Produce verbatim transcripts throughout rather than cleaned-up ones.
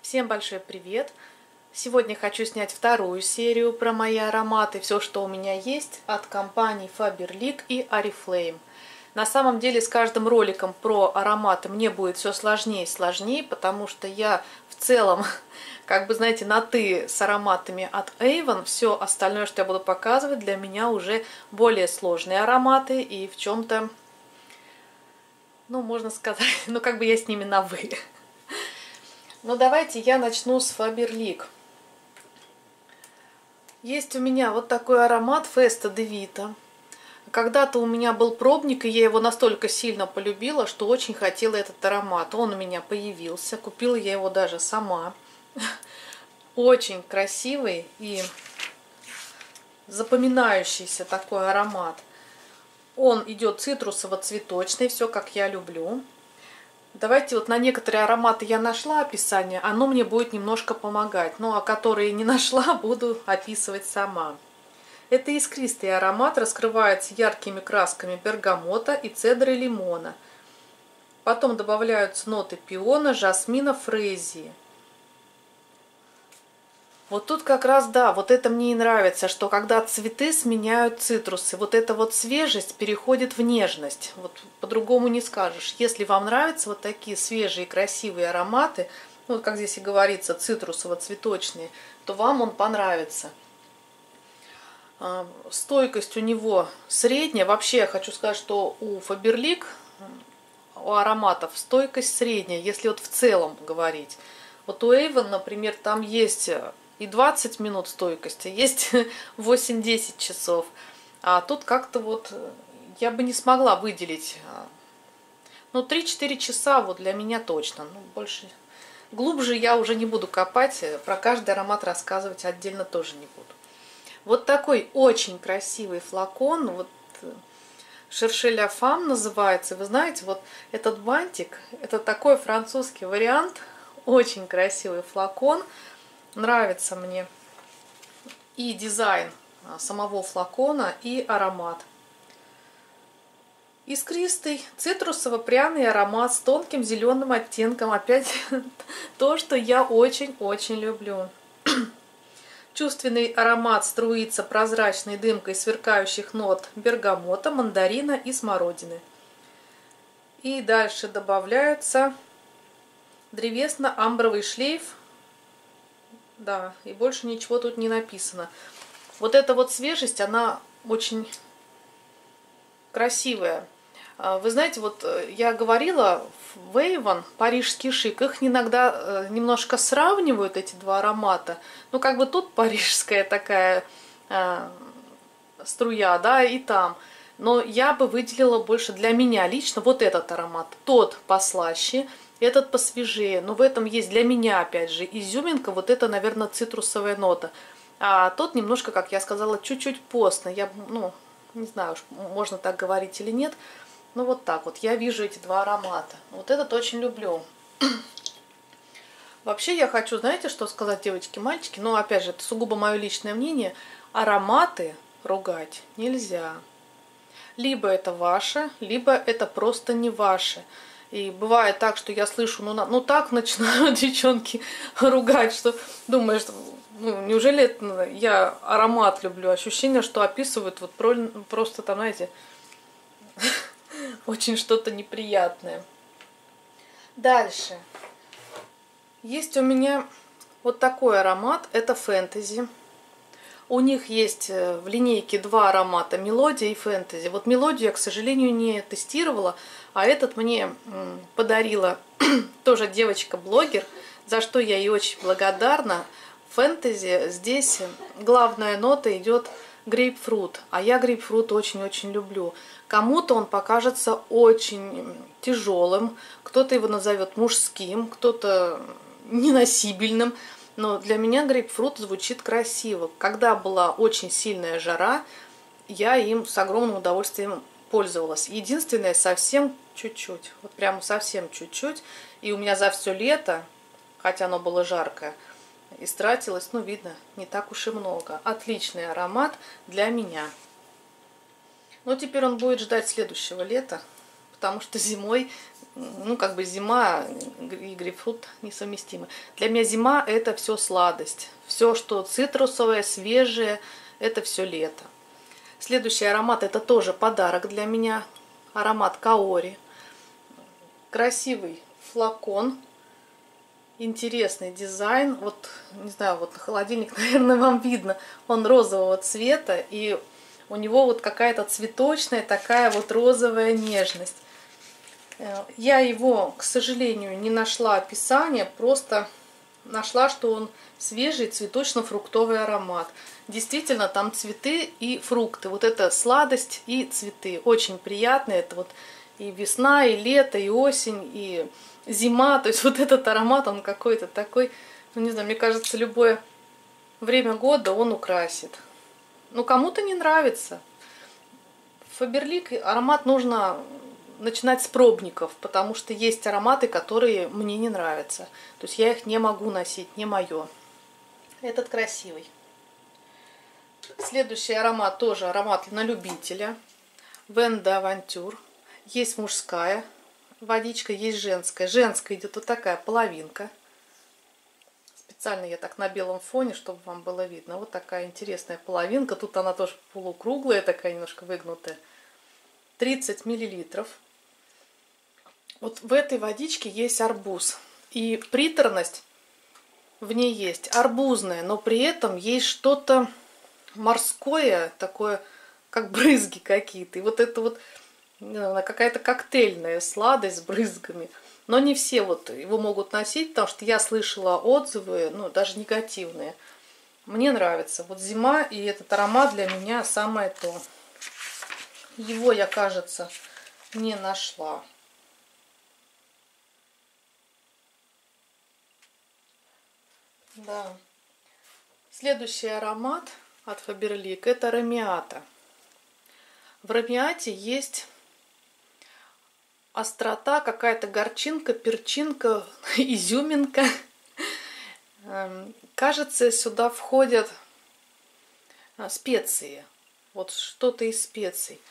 Всем большой привет! Сегодня хочу снять вторую серию про мои ароматы, все, что у меня есть от компаний Faberlic и Oriflame. На самом деле с каждым роликом про ароматы мне будет все сложнее и сложнее, потому что я в целом, как бы знаете, на «ты» с ароматами от Avon. Все остальное, что я буду показывать, для меня уже более сложные ароматы и в чем-то, ну, можно сказать, ну, как бы я с ними на «вы». Ну, давайте я начну с Faberlic. Есть у меня вот такой аромат Festa de Vita. Когда-то у меня был пробник, и я его настолько сильно полюбила, что очень хотела этот аромат. Он у меня появился, купила я его даже сама. Очень красивый и запоминающийся такой аромат. Он идет цитрусово-цветочный, все как я люблю. Давайте вот на некоторые ароматы я нашла описание, оно мне будет немножко помогать. Ну а которые не нашла, буду описывать сама. Это искристый аромат, раскрывается яркими красками бергамота и цедры лимона. Потом добавляются ноты пиона, жасмина, фрезии. Вот тут как раз, да, вот это мне и нравится, что когда цветы сменяют цитрусы, вот эта вот свежесть переходит в нежность. Вот по-другому не скажешь. Если вам нравятся вот такие свежие красивые ароматы, ну, вот как здесь и говорится, цитрусово-цветочные, то вам он понравится. Стойкость у него средняя. Вообще я хочу сказать, что у Faberlic, у ароматов стойкость средняя, если вот в целом говорить. Вот у Avon, например, там есть и двадцать минут стойкости, есть восемь-десять часов. А тут как-то вот я бы не смогла выделить. Ну, три-четыре часа вот для меня точно. Ну, больше, глубже я уже не буду копать. Про каждый аромат рассказывать отдельно тоже не буду. Вот такой очень красивый флакон. Вот Cherchez la Femme называется. Вы знаете, вот этот бантик, это такой французский вариант. Очень красивый флакон. Нравится мне и дизайн самого флакона, и аромат. Искристый, цитрусово-пряный аромат с тонким зеленым оттенком. Опять то, что я очень-очень люблю. Чувственный аромат струится прозрачной дымкой сверкающих нот бергамота, мандарина и смородины. И дальше добавляются древесно-амбровый шлейф. Да, и больше ничего тут не написано. Вот эта вот свежесть, она очень красивая. Вы знаете, вот я говорила, в Avon, парижский шик, их иногда немножко сравнивают, эти два аромата. Ну, как бы тут парижская такая э, струя, да, и там. Но я бы выделила больше для меня лично вот этот аромат. Тот послаще, этот посвежее. Но в этом есть для меня, опять же, изюминка. Вот это, наверное, цитрусовая нота. А тот немножко, как я сказала, чуть-чуть постно. Я, ну, не знаю, можно так говорить или нет. Ну, вот так вот. Я вижу эти два аромата. Вот этот очень люблю. Вообще, я хочу, знаете, что сказать, девочки, мальчики? Ну, опять же, это сугубо мое личное мнение. Ароматы ругать нельзя. Либо это ваше, либо это просто не ваше. И бывает так, что я слышу, ну, ну так начинают девчонки ругать, что думаешь, ну, неужели это, я аромат люблю? Ощущение, что описывают вот про, просто там, знаете, очень что-то неприятное. Дальше. Есть у меня вот такой аромат, это фэнтези. У них есть в линейке два аромата, мелодия и фэнтези. Вот мелодию я, к сожалению, не тестировала, а этот мне подарила тоже девочка-блогер, за что я ей очень благодарна. Фэнтези, здесь главная нота идет грейпфрут, а я грейпфрут очень-очень люблю. Кому-то он покажется очень тяжелым, кто-то его назовет мужским, кто-то неносибельным. Но для меня грейпфрут звучит красиво. Когда была очень сильная жара, я им с огромным удовольствием пользовалась. Единственное, совсем чуть-чуть. Вот прямо совсем чуть-чуть. И у меня за все лето, хотя оно было жаркое, истратилось, ну, видно, не так уж и много. Отличный аромат для меня. Но теперь он будет ждать следующего лета, потому что зимой, ну как бы зима и грейпфрут несовместимы. Для меня зима это все сладость. Все, что цитрусовое, свежее, это все лето. Следующий аромат это тоже подарок для меня. Аромат Каори. Красивый флакон. Интересный дизайн. Вот, не знаю, вот холодильник, наверное, вам видно. Он розового цвета. И у него вот какая-то цветочная, такая вот розовая нежность. Я его, к сожалению, не нашла описания. Просто нашла, что он свежий цветочно-фруктовый аромат. Действительно, там цветы и фрукты. Вот это сладость и цветы. Очень приятно. Это вот и весна, и лето, и осень, и зима. То есть вот этот аромат, он какой-то такой, ну не знаю, мне кажется, любое время года он украсит. Ну, кому-то не нравится. Фаберлик аромат нужно начинать с пробников, потому что есть ароматы, которые мне не нравятся. То есть я их не могу носить, не мое. Этот красивый. Следующий аромат тоже аромат на любителя. Вен де Авантюр. Есть мужская водичка, есть женская. Женская идет вот такая половинка. Специально я так на белом фоне, чтобы вам было видно. Вот такая интересная половинка. Тут она тоже полукруглая, такая немножко выгнутая. тридцать миллилитров. Вот в этой водичке есть арбуз. И приторность в ней есть арбузная, но при этом есть что-то морское, такое, как брызги какие-то. И вот это вот какая-то коктейльная сладость с брызгами. Но не все вот его могут носить, потому что я слышала отзывы, ну, даже негативные. Мне нравится. Вот зима, и этот аромат для меня самое то. Его я, кажется, не нашла. Да. Следующий аромат от Фаберлик это рамиата. В рамиате есть острота, какая-то горчинка, перчинка, изюминка. Кажется, сюда входят специи. Вот что-то из специй.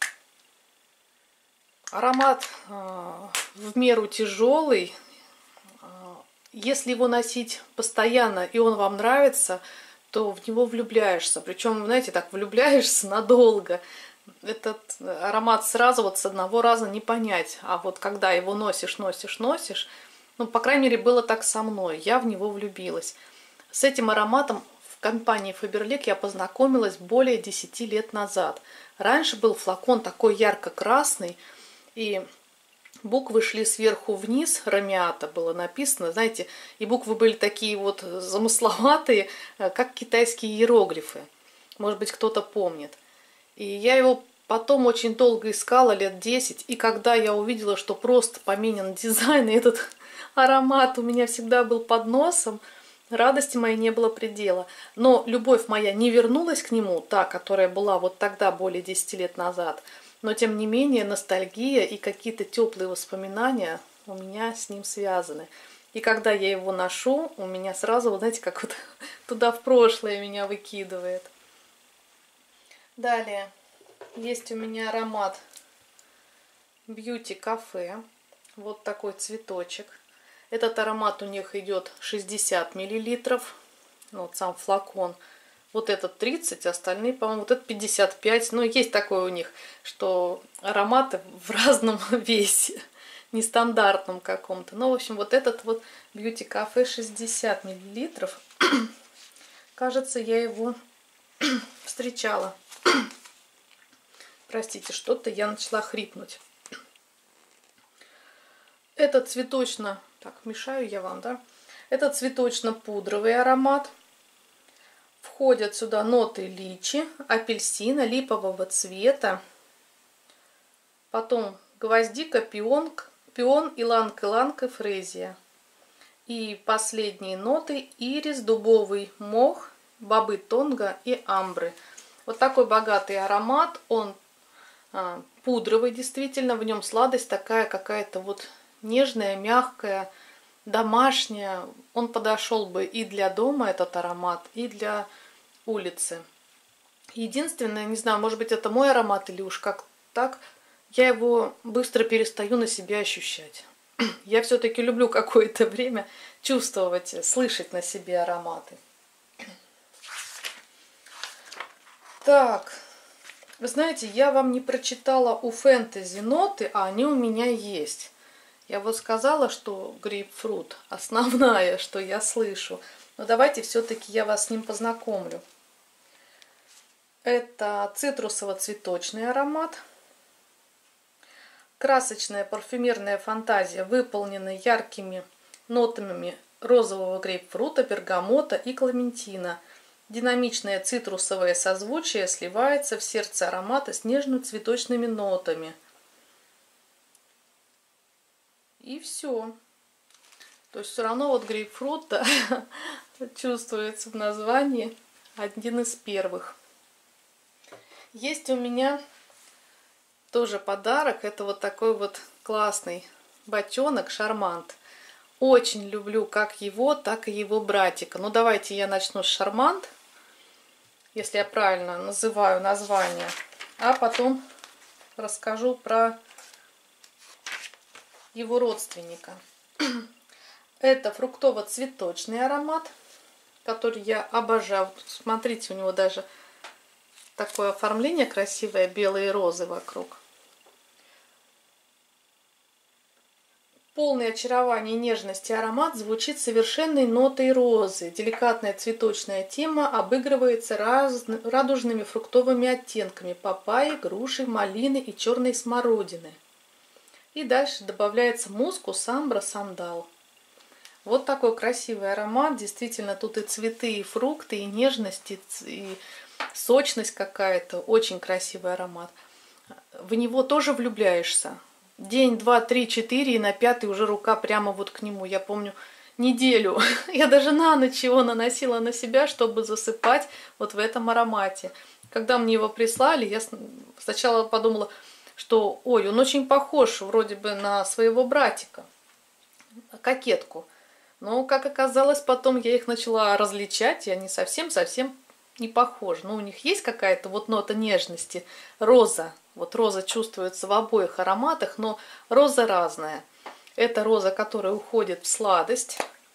Аромат в меру тяжелый. Если его носить постоянно и он вам нравится, то в него влюбляешься. Причем, знаете, так влюбляешься надолго. Этот аромат сразу вот с одного раза не понять. А вот когда его носишь, носишь, носишь, ну, по крайней мере, было так со мной. Я в него влюбилась. С этим ароматом в компании Фаберлик я познакомилась более десяти лет назад. Раньше был флакон такой ярко-красный, и буквы шли сверху вниз, рамиата было написано, знаете, и буквы были такие вот замысловатые, как китайские иероглифы. Может быть, кто-то помнит. И я его потом очень долго искала, лет десять, и когда я увидела, что просто поменян дизайн, и этот аромат у меня всегда был под носом, радости моей не было предела. Но любовь моя не вернулась к нему, та, которая была вот тогда, более десяти лет назад. Но, тем не менее, ностальгия и какие-то теплые воспоминания у меня с ним связаны. И когда я его ношу, у меня сразу, вот знаете, как вот туда в прошлое меня выкидывает. Далее, есть у меня аромат Beauty Cafe. Вот такой цветочек. Этот аромат у них идет шестьдесят миллилитров. Вот сам флакон. Вот этот тридцать, остальные, по-моему, вот это пятьдесят пять. Ну, есть такое у них, что ароматы в разном весе, нестандартном каком-то. Ну, в общем, вот этот вот Beauty Cafe шестьдесят миллилитров. Кажется, я его встречала. Простите, что-то я начала хрипнуть. Это цветочно... Так, мешаю я вам, да? Это цветочно-пудровый аромат. Входят сюда ноты личи, апельсина, липового цвета. Потом гвоздика, пион, пион, иланг-иланг и фрезия. И последние ноты ирис, дубовый мох, бобы тонга и амбры. Вот такой богатый аромат. Он а, пудровый, действительно. В нем сладость такая какая-то вот нежная, мягкая, домашняя. Он подошел бы и для дома, этот аромат, и для улицы. Единственное, не знаю, может быть, это мой аромат или уж как так, я его быстро перестаю на себя ощущать. Я все-таки люблю какое-то время чувствовать, слышать на себе ароматы. Так, вы знаете, я вам не прочитала у Фэнтези ноты, а они у меня есть. Я вот сказала, что грейпфрут основная, что я слышу. Но давайте все-таки я вас с ним познакомлю. Это цитрусово-цветочный аромат. Красочная парфюмерная фантазия, выполнена яркими нотами розового грейпфрута, бергамота и кламентина. Динамичное цитрусовое созвучие сливается в сердце аромата с нежно-цветочными нотами. И все. То есть все равно вот грейпфрут, да, чувствуется в названии, один из первых. Есть у меня тоже подарок. Это вот такой вот классный бочонок Шармант. Очень люблю как его, так и его братика. Ну давайте я начну с Шармант, если я правильно называю название, а потом расскажу про его родственника. Это фруктово-цветочный аромат, который я обожаю. Смотрите, у него даже такое оформление красивое, белые розы вокруг. Полный очарования и нежности аромат звучит совершенной нотой розы. Деликатная цветочная тема обыгрывается раз... радужными фруктовыми оттенками папайи, груши, малины и черной смородины. И дальше добавляется мускус, амбра, сандал. Вот такой красивый аромат. Действительно, тут и цветы, и фрукты, и нежность, и сочность какая-то. Очень красивый аромат. В него тоже влюбляешься. День, два, три, четыре, и на пятый уже рука прямо вот к нему. Я помню неделю. Я даже на ночь его наносила на себя, чтобы засыпать вот в этом аромате. Когда мне его прислали, я сначала подумала, что ой, он очень похож вроде бы на своего братика, кокетку. Но, как оказалось, потом я их начала различать, и они совсем-совсем не похожи. Но у них есть какая-то вот нота нежности, роза. Вот роза чувствуется в обоих ароматах, но роза разная. Это роза, которая уходит в сладость,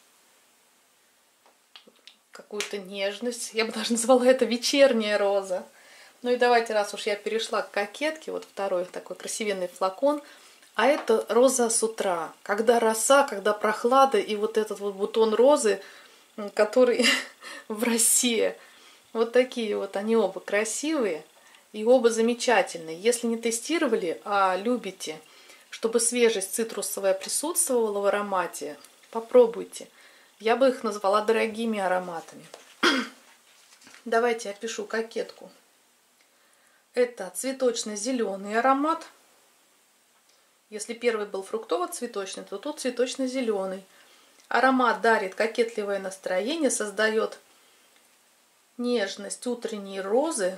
какую-то нежность. Я бы даже назвала это вечерняя роза. Ну и давайте, раз уж я перешла к кокетке, вот второй такой красивенный флакон. А это роза с утра, когда роса, когда прохлада, и вот этот вот бутон розы, который в росе. Вот такие вот они оба красивые и оба замечательные. Если не тестировали, а любите, чтобы свежесть цитрусовая присутствовала в аромате, попробуйте. Я бы их назвала дорогими ароматами. Давайте я пишу кокетку. Это цветочно-зеленый аромат. Если первый был фруктово-цветочный, то тут цветочно-зеленый. Аромат дарит кокетливое настроение, создает нежность утренней розы.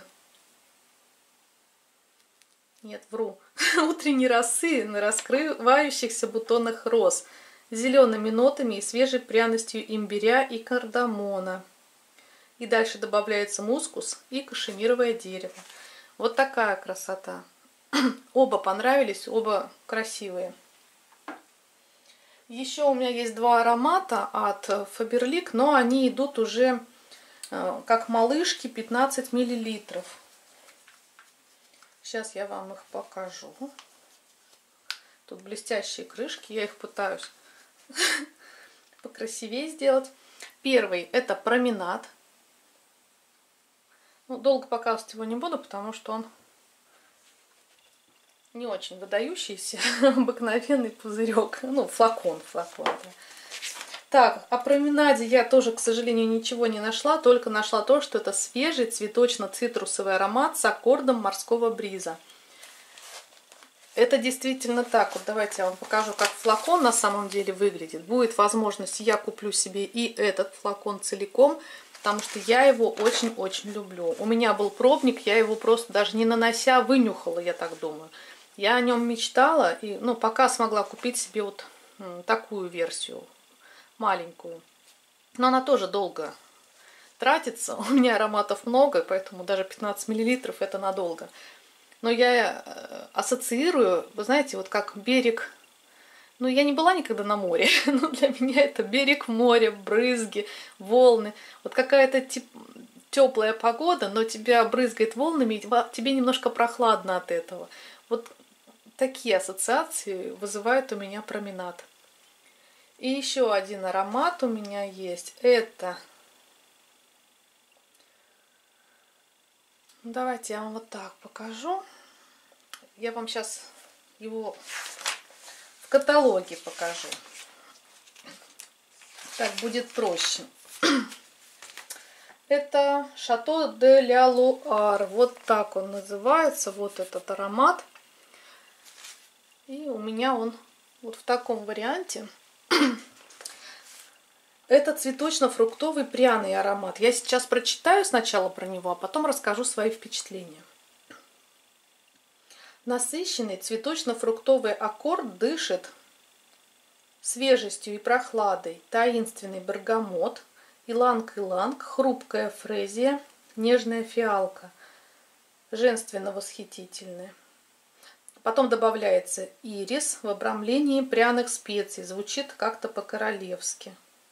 Нет, вру. Утренней росы на раскрывающихся бутонах роз. С зелеными нотами и свежей пряностью имбиря и кардамона. И дальше добавляется мускус и кашемировое дерево. Вот такая красота. Оба понравились, оба красивые. Еще у меня есть два аромата от Faberlic, но они идут уже как малышки, пятнадцать миллилитров. Сейчас я вам их покажу. Тут блестящие крышки, я их пытаюсь покрасивее сделать. Первый это променад. Ну, долго показывать его не буду, потому что он не очень выдающийся, обыкновенный пузырек, ну флакон, флакон. Да. Так, о променаде я тоже, к сожалению, ничего не нашла, только нашла то, что это свежий цветочно-цитрусовый аромат с аккордом морского бриза. Это действительно так. Вот давайте я вам покажу, как флакон на самом деле выглядит. Будет возможность, я куплю себе и этот флакон целиком, потому что я его очень-очень люблю. У меня был пробник, я его просто даже не нанося вынюхала, я так думаю. Я о нем мечтала, и ну, пока смогла купить себе вот такую версию, маленькую. Но она тоже долго тратится. У меня ароматов много, поэтому даже пятнадцать миллилитров это надолго. Но я ассоциирую, вы знаете, вот как берег. Ну, я не была никогда на море, но для меня это берег моря, брызги, волны. Вот какая-то тип... теплая погода, но тебя брызгает волнами, и тебе немножко прохладно от этого. Вот такие ассоциации вызывает у меня променад. И еще один аромат у меня есть. Это... Давайте я вам вот так покажу. Я вам сейчас его в каталоге покажу. Так будет проще. Это Шато де ля Луар. Вот так он называется. Вот этот аромат. И у меня он вот в таком варианте. Это цветочно-фруктовый пряный аромат. Я сейчас прочитаю сначала про него, а потом расскажу свои впечатления. Насыщенный цветочно-фруктовый аккорд дышит свежестью и прохладой. Таинственный бергамот, иланг-иланг, хрупкая фрезия, нежная фиалка. Женственно-восхитительная. Потом добавляется ирис в обрамлении пряных специй. Звучит как-то по-королевски.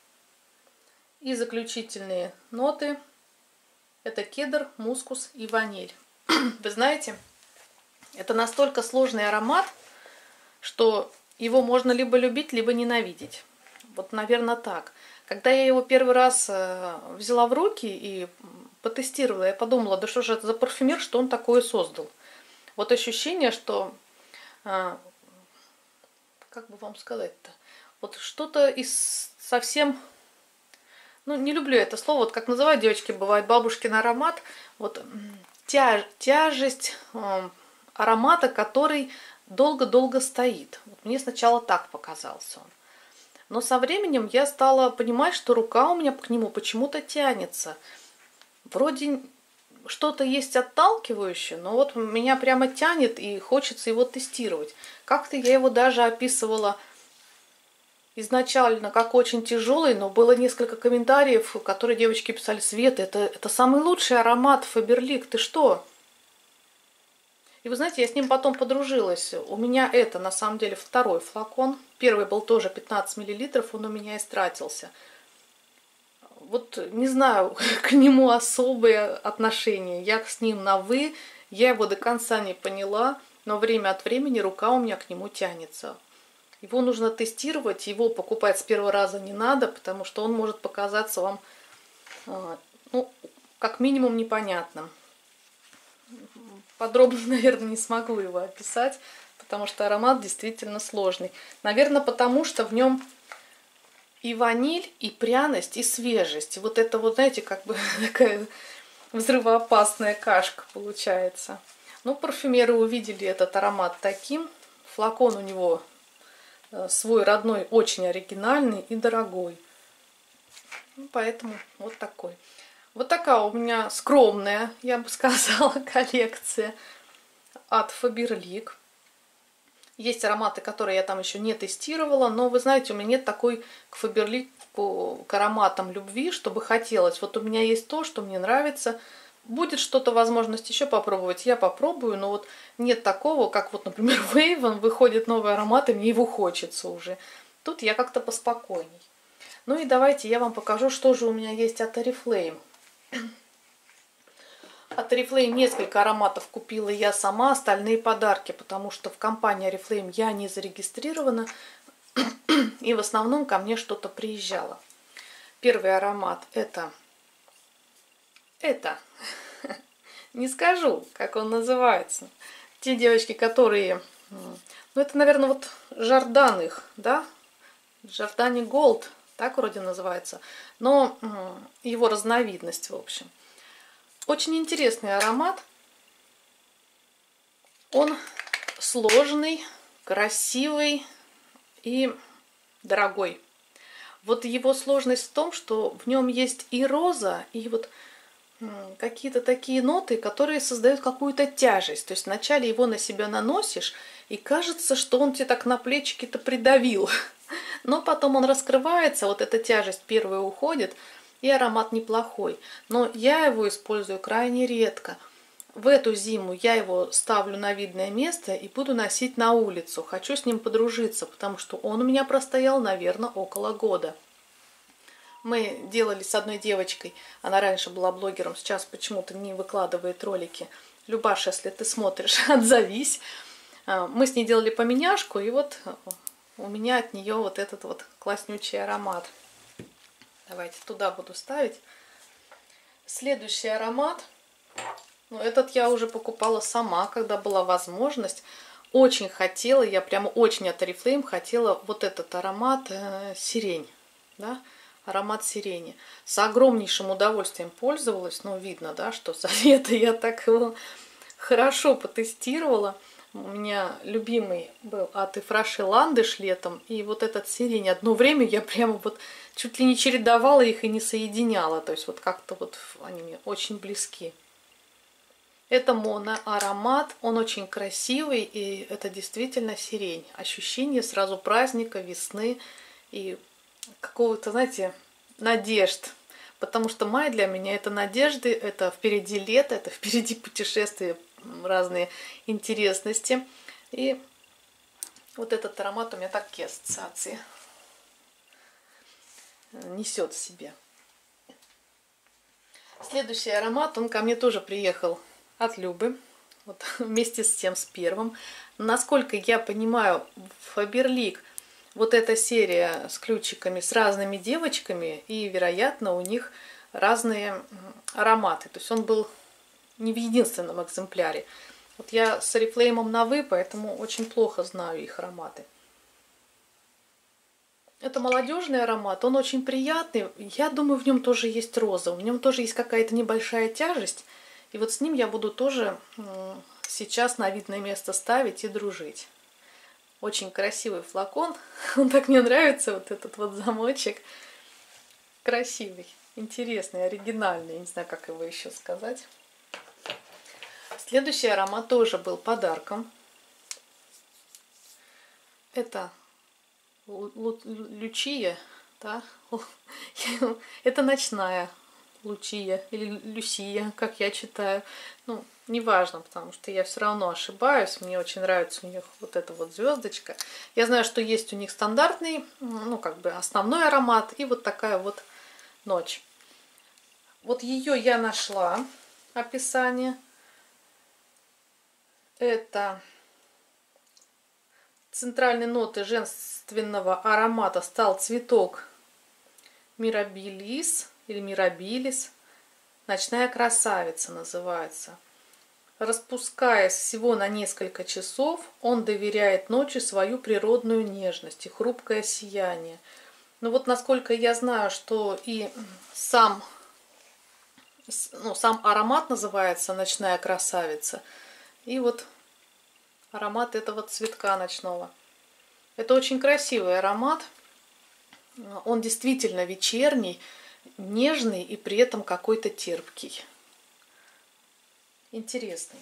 И заключительные ноты – это кедр, мускус и ваниль. Вы знаете, это настолько сложный аромат, что его можно либо любить, либо ненавидеть. Вот, наверное, так. Когда я его первый раз взяла в руки и потестировала, я подумала, да что же это за парфюмер, что он такое создал. Вот ощущение, что, как бы вам сказать-то, вот что-то из совсем... Ну, не люблю это слово, вот как называют девочки, бывает бабушкин аромат. Вот тяж, тяжесть э, аромата, который долго-долго стоит. Вот мне сначала так показался он. Но со временем я стала понимать, что рука у меня к нему почему-то тянется. Вроде что-то есть отталкивающее, но вот меня прямо тянет и хочется его тестировать. Как-то я его даже описывала изначально как очень тяжелый, но было несколько комментариев, которые девочки писали: Света, это, это самый лучший аромат Фаберлик, ты что? И вы знаете, я с ним потом подружилась. У меня это на самом деле второй флакон. Первый был тоже пятнадцать миллилитров, он у меня истратился. Вот не знаю, к нему особые отношения. Я с ним на «вы», я его до конца не поняла, но время от времени рука у меня к нему тянется. Его нужно тестировать, его покупать с первого раза не надо, потому что он может показаться вам, ну, как минимум непонятным. Подробно, наверное, не смогу его описать, потому что аромат действительно сложный. Наверное, потому что в нем и ваниль, и пряность, и свежесть. И вот это вот, знаете, как бы такая взрывоопасная кашка получается. Ну, парфюмеры увидели этот аромат таким. Флакон у него свой родной, очень оригинальный и дорогой. Ну, поэтому вот такой. Вот такая у меня скромная, я бы сказала, коллекция от Faberlic. Есть ароматы, которые я там еще не тестировала, но вы знаете, у меня нет такой к Faberlic, к ароматам любви, чтобы хотелось. Вот у меня есть то, что мне нравится. Будет что-то, возможность еще попробовать, я попробую, но вот нет такого, как вот, например, в Avon выходит новый аромат, и мне его хочется уже. Тут я как-то поспокойней. Ну и давайте я вам покажу, что же у меня есть от Oriflame. От Oriflame несколько ароматов купила я сама, остальные подарки, потому что в компании Oriflame я не зарегистрирована, и в основном ко мне что-то приезжало. Первый аромат это... Это, не скажу, как он называется. Те девочки, которые, ну это, наверное, вот Жардан их, да? Жардани Голд, так вроде называется. Но его разновидность, в общем. Очень интересный аромат. Он сложный, красивый и дорогой. Вот его сложность в том, что в нем есть и роза, и вот какие-то такие ноты, которые создают какую-то тяжесть. То есть вначале его на себя наносишь, и кажется, что он тебе так на плечики-то придавил. Но потом он раскрывается, вот эта тяжесть первая уходит, и аромат неплохой. Но я его использую крайне редко. в эту зиму я его ставлю на видное место и буду носить на улицу. Хочу с ним подружиться, потому что он у меня простоял, наверное, около года. Мы делали с одной девочкой, она раньше была блогером, сейчас почему-то не выкладывает ролики. Любаша, если ты смотришь, отзовись. Мы с ней делали поменяшку, и вот у меня от нее вот этот вот класснючий аромат. Давайте туда буду ставить. Следующий аромат. Ну, этот я уже покупала сама, когда была возможность. Очень хотела, я прямо очень от Oriflame хотела вот этот аромат э, сирень. Да? Аромат сирени. С огромнейшим удовольствием пользовалась. Ну, видно, да, что за лето я так его хорошо потестировала. У меня любимый был от Ифраши ландыш летом. И вот этот сирень. Одно время я прямо вот чуть ли не чередовала их и не соединяла. То есть вот как-то вот они мне очень близки. Это моноаромат. Он очень красивый. И это действительно сирень. Ощущение сразу праздника, весны и какого-то, знаете, надежд. Потому что май для меня это надежды, это впереди лето, это впереди путешествия, разные интересности. И вот этот аромат у меня такие ассоциации несет в себе. Следующий аромат, он ко мне тоже приехал от Любы, вот вместе с тем, с первым. Насколько я понимаю, Faberlic вот эта серия с ключиками, с разными девочками, и, вероятно, у них разные ароматы. То есть он был не в единственном экземпляре. Вот я с Oriflame на «вы», поэтому очень плохо знаю их ароматы. Это молодежный аромат, он очень приятный. Я думаю, в нем тоже есть роза, в нем тоже есть какая-то небольшая тяжесть. И вот с ним я буду тоже сейчас на видное место ставить и дружить. Очень красивый флакон. Он так мне нравится, вот этот вот замочек. Красивый, интересный, оригинальный. Я не знаю, как его еще сказать. Следующий аромат тоже был подарком. Это Лючия, да? Это ночная Лучия или Люсия, как я читаю. Ну, неважно, потому что я все равно ошибаюсь. Мне очень нравится у них вот эта вот звездочка. Я знаю, что есть у них стандартный, ну, как бы основной аромат и вот такая вот ночь. Вот ее я нашла, описание. Это центральной нотой женственного аромата стал цветок Мирабилис или Мирабилис. Ночная красавица называется. Распускаясь всего на несколько часов, он доверяет ночи свою природную нежность и хрупкое сияние. Ну вот насколько я знаю, что и сам, ну, сам аромат называется «Ночная красавица». И вот аромат этого цветка ночного. Это очень красивый аромат. Он действительно вечерний, нежный и при этом какой-то терпкий. Интересный.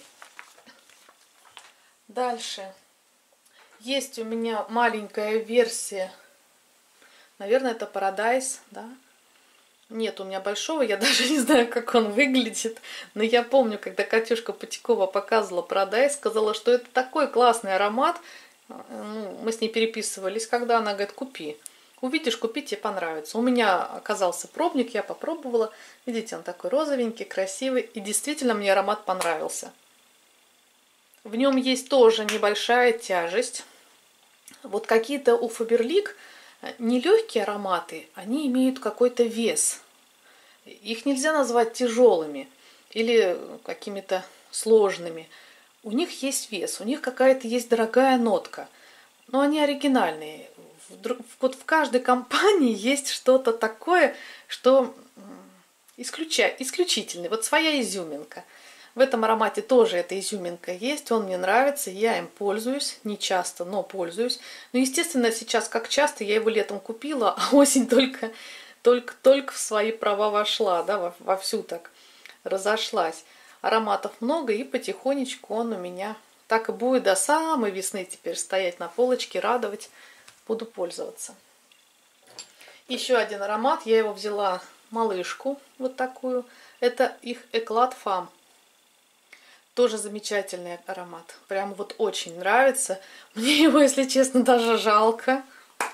Дальше. Есть у меня маленькая версия. Наверное, это Paradise, да? Нет у меня большого, я даже не знаю, как он выглядит. Но я помню, когда Катюшка Потякова показывала Paradise, сказала, что это такой классный аромат. Ну, мы с ней переписывались, когда она говорит, купи. Увидишь, купи, тебе понравится. У меня оказался пробник, я попробовала. Видите, он такой розовенький, красивый. И действительно мне аромат понравился. В нем есть тоже небольшая тяжесть. Вот какие-то у Faberlic нелегкие ароматы, они имеют какой-то вес. Их нельзя назвать тяжелыми или какими-то сложными. У них есть вес, у них какая-то есть дорогая нотка. Но они оригинальные. Вот в каждой компании есть что-то такое, что исключа... исключительное. Вот своя изюминка. В этом аромате тоже эта изюминка есть, он мне нравится, я им пользуюсь, не часто, но пользуюсь. Но, естественно, сейчас как часто, я его летом купила, а осень только, только, только в свои права вошла, да, вовсю так разошлась. Ароматов много, и потихонечку он у меня так и будет до самой весны теперь стоять на полочке, радовать, буду пользоваться. Еще один аромат, я его взяла малышку, вот такую, это их Eclat Femme. Тоже замечательный аромат. Прям вот очень нравится. Мне его, если честно, даже жалко.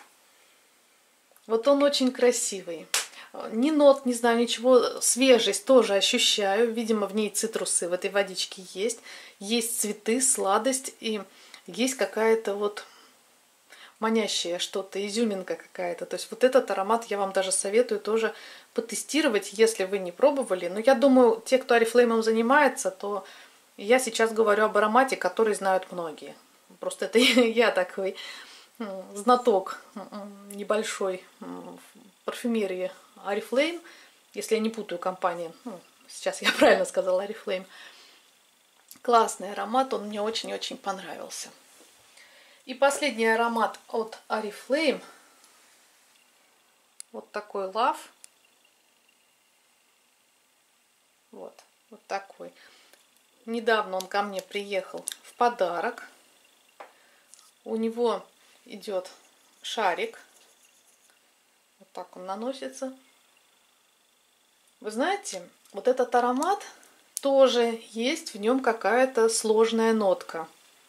Вот он очень красивый. Ни нот, не знаю, ничего. Свежесть тоже ощущаю. Видимо, в ней цитрусы в этой водичке есть. Есть цветы, сладость и есть какая-то вот манящее что-то, изюминка какая-то. То есть вот этот аромат я вам даже советую тоже потестировать, если вы не пробовали. Но я думаю, те, кто Oriflame занимается, то я сейчас говорю об аромате, который знают многие. Просто это я такой знаток небольшой в парфюмерии Oriflame, если я не путаю компании. Ну, сейчас я правильно сказала Oriflame. Классный аромат, он мне очень-очень понравился. И последний аромат от Oriflame. Вот такой Love. Вот, вот такой. Недавно он ко мне приехал в подарок. У него идет шарик. Вот так он наносится. Вы знаете, вот этот аромат тоже есть в нем какая-то сложная нотка.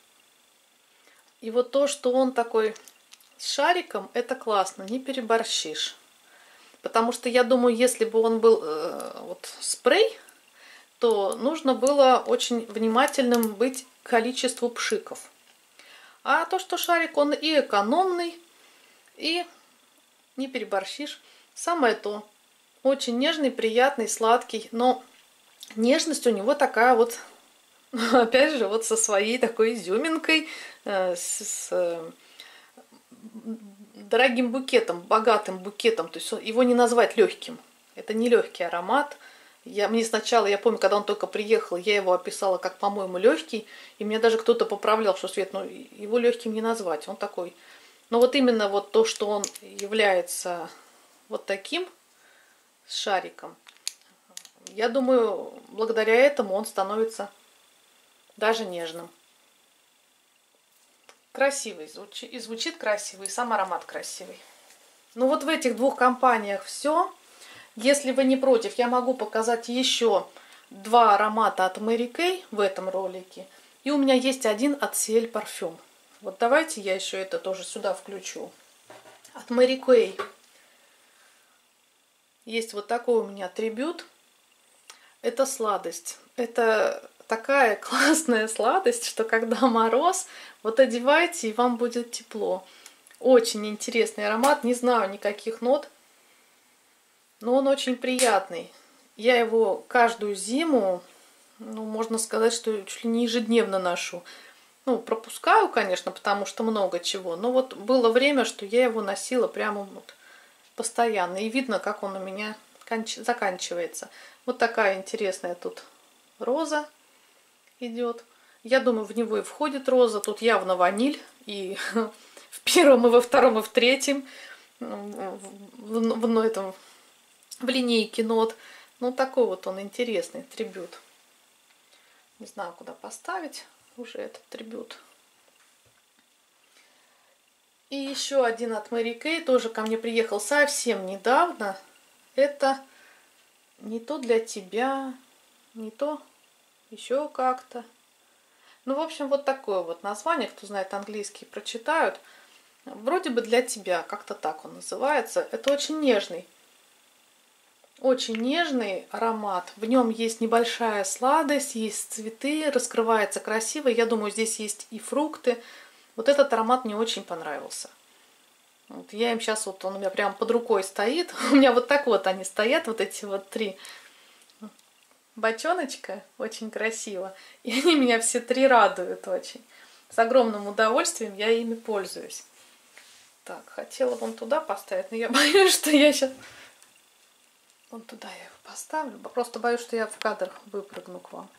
И вот то, что он такой с шариком, это классно, не переборщишь. Потому что я думаю, если бы он был э, вот спрей, то нужно было очень внимательным быть к количеству пшиков. А то, что шарик, он и экономный, и не переборщишь. Самое то. Очень нежный, приятный, сладкий, но нежность у него такая вот, опять же, вот со своей такой изюминкой, с, с дорогим букетом, богатым букетом. То есть его не назвать легким. Это не легкий аромат. Я, мне сначала, я помню, когда он только приехал, я его описала как, по-моему, легкий. И мне даже кто-то поправлял, что Свет, ну его легким не назвать. Он такой. Но вот именно вот то, что он является вот таким, с шариком, я думаю, благодаря этому он становится даже нежным. Красивый, звучит, и звучит красивый, и сам аромат красивый. Ну вот в этих двух компаниях все. Если вы не против, я могу показать еще два аромата от Mary Kay в этом ролике. И у меня есть один от Ciel Parfum. Вот давайте я еще это тоже сюда включу. От Mary Kay есть вот такой у меня трибют. Это сладость. Это такая классная сладость, что когда мороз, вот одевайте, и вам будет тепло. Очень интересный аромат. Не знаю никаких нот, но он очень приятный. Я его каждую зиму, ну, можно сказать, что чуть ли не ежедневно ношу. Ну, пропускаю, конечно, потому что много чего. Но вот было время, что я его носила прямо вот постоянно. И видно, как он у меня заканчивается. Вот такая интересная тут роза идет. Я думаю, в него и входит роза. Тут явно ваниль. И в первом, и во втором, и в третьем. В, в, в, этом, в линейке нот. Ну, такой вот он интересный трибют. Не знаю, куда поставить уже этот трибют. И еще один от Mary Kay. Тоже ко мне приехал совсем недавно. Это не то для тебя, не то еще как-то. Ну, в общем, вот такое вот название. Кто знает английский, прочитают. Вроде бы для тебя. Как-то так он называется. Это очень нежный. Очень нежный аромат. В нем есть небольшая сладость, есть цветы, раскрывается красиво. Я думаю, здесь есть и фрукты. Вот этот аромат мне очень понравился. Вот я им сейчас, вот он у меня прям под рукой стоит. У меня вот так вот они стоят, вот эти вот три бочоночка. Очень красиво. И они меня все три радуют очень. С огромным удовольствием я ими пользуюсь. Так, хотела вон туда поставить, но я боюсь, что я сейчас... Вон туда я его поставлю. Просто боюсь, что я в кадр выпрыгну к вам.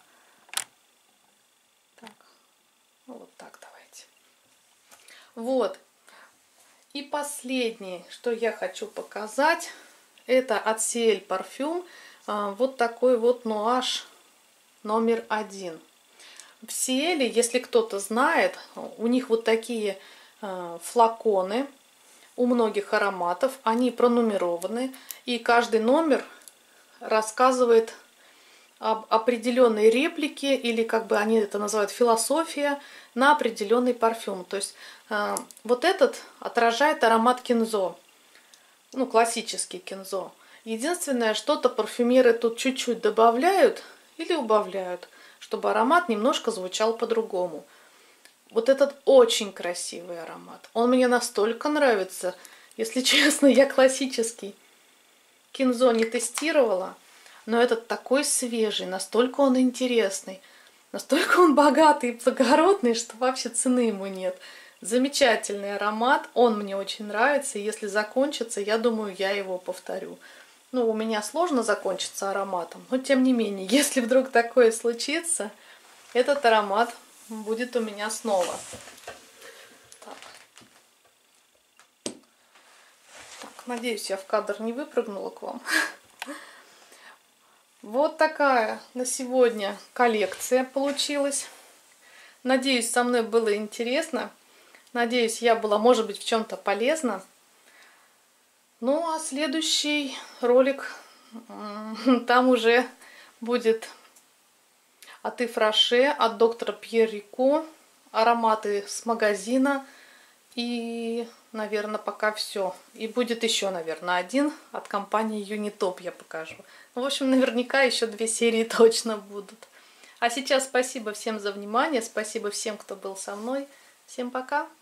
Так. Ну, вот так давайте. Вот. И последнее, что я хочу показать, это от Ciel Parfum. Вот такой вот нуаш номер один. В Ciel, если кто-то знает, у них вот такие флаконы. У многих ароматов они пронумерованы, и каждый номер рассказывает определенные реплики, или как бы они это называют философия, на определенный парфюм. То есть э, вот этот отражает аромат кинзо, ну классический кинзо. Единственное, что-то парфюмеры тут чуть-чуть добавляют или убавляют, чтобы аромат немножко звучал по-другому. Вот этот очень красивый аромат. Он мне настолько нравится. Если честно, я классический кинзо не тестировала, но этот такой свежий, настолько он интересный, настолько он богатый и благородный, что вообще цены ему нет. Замечательный аромат, он мне очень нравится. И если закончится, я думаю, я его повторю. Ну, у меня сложно закончиться ароматом, но тем не менее, если вдруг такое случится, этот аромат будет у меня снова. Так. Так, надеюсь, я в кадр не выпрыгнула к вам. Вот такая на сегодня коллекция получилась. Надеюсь, со мной было интересно. Надеюсь, я была, может быть, в чем-то полезна. Ну, а следующий ролик, там уже будет от Ив Роше, от доктора Пьер Рико, ароматы с магазина. И, наверное, пока все. И будет еще, наверное, один от компании Unitop я покажу. Ну, в общем, наверняка еще две серии точно будут. А сейчас спасибо всем за внимание, спасибо всем, кто был со мной. Всем пока!